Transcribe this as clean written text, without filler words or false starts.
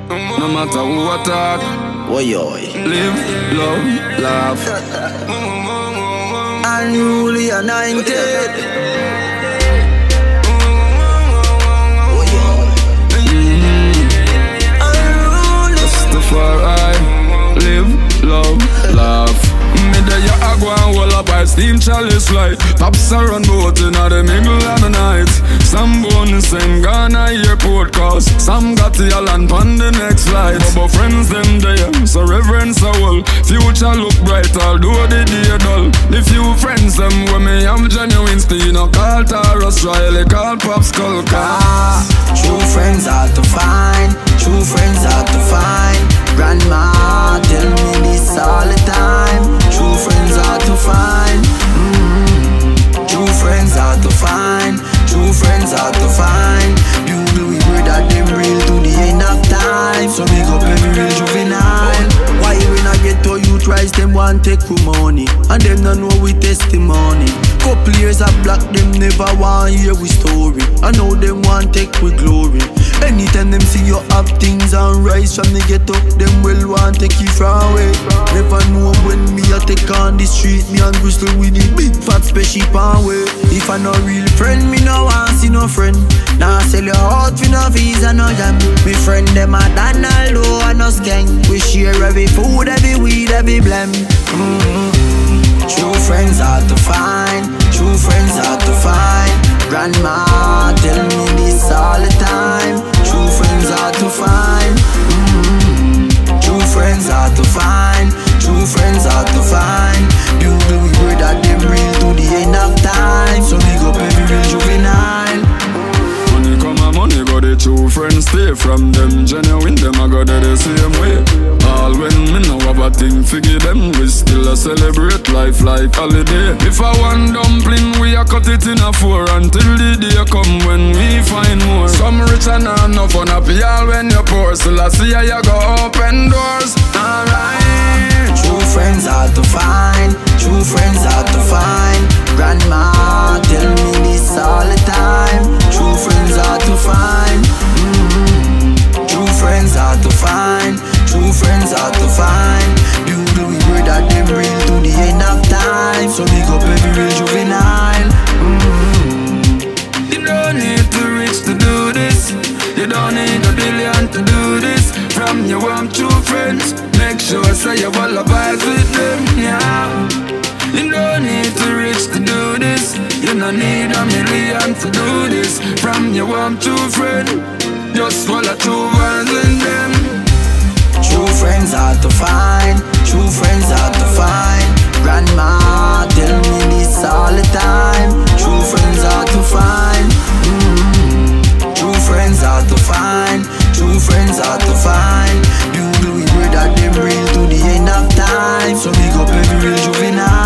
No matter who attack. Oi, oi. Live, love, laugh. Unruly anointed. Rastafari. Live, love, laugh. Me there ya agua and wall up by steam chalice light. Pops are run boat in the middle of the night. Some bonus in Ghana airport cause some got the island on the next flight. But friends them there, so reverence a whole. Future look bright although the day dull. The few friends them when me have genuine still no call Taurus Riley, call Pop Skull. True friends hard to find. True friends hard to find. Grandma tell me this all the time. True friends hard to find. True friends hard to find. True friends hard to find. People we pray that them real to the end of time. So big up every real juvenile. Why when I get to youth rise, them want take for money, and them don't know we testimony. Couple years I block them, never want hear we story. I know them want take with glory. Anytime them see you have things and rise from the ghetto, them will want take you from away. Never know when me a take on the street, me and Bristol with the big fat spaceship on way. If I no real friend, me no want see no friend. Now sell your heart for no visa, no jam. Me friend them a Donaldo and no skank. We share every food, every weed, every blem. True friends hard to find. True friends hard to find. Grandma tell me this all the time. True friends hard to find. True friends hard to find. True friends hard to find. People we pray that them real to the end of time. So big up every real juvenile. Money come and money go, the true friends stay. From them genuine, them I go there the same way. All when me know have a thing figure them, we still a celebrate life like holiday. If I want dumpling, we a cut it in a four until the day come when we find more. Some rich and enough on happy all when you poor. Still I see how you go open doors. Alright. True friends hard to find. True friends hard to find. Grandma tell me this all the time. True friends hard to find. True friends hard to find. True friends hard to find. People we pray that them real to the end of time. So big up every real juvenile. You don't need to rich to do this. You don't need a billion to do this. From your warm true friends, make sure say you all vibes with them, yeah. You don't need to rich to do this. You don't need a million to do this. From your warm true friend, just swallow true words in them. True friends hard to find. True friends hard to find. Grandma tell me this all the time. True friends hard to find. True friends hard to find. True friends hard to find. People we pray that them real to the end of time. So big up every real juvenile.